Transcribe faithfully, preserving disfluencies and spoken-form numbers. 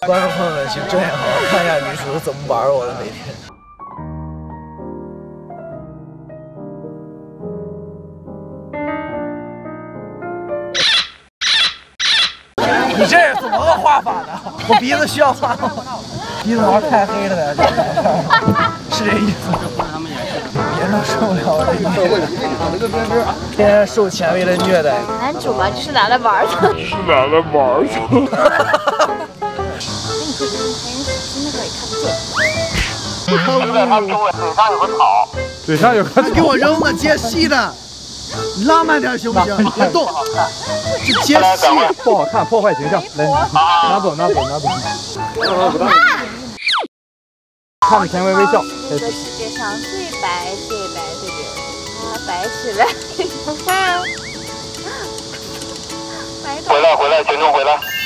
观众朋友们，请睁眼好好看一下女主怎么玩我的每天。你这是怎么个画法呢？我鼻子需要画吗？鼻子毛太黑了的，是这意思吗？严重受不了了，天天受前卫的虐待。 男主嘛，就是拿来玩的。 是拿来玩的。 真的可以看不见。 就在他周围，嘴上有个草， 嘴上有个草， 给我扔了，接戏的，你浪漫点行不行？别动，就接戏， 不好看，破坏形象。来，拿走，拿走，拿走。看着前卫微笑。 这个世界上最白、最白、最美，啊，白起来！白回来，回来，群众回来。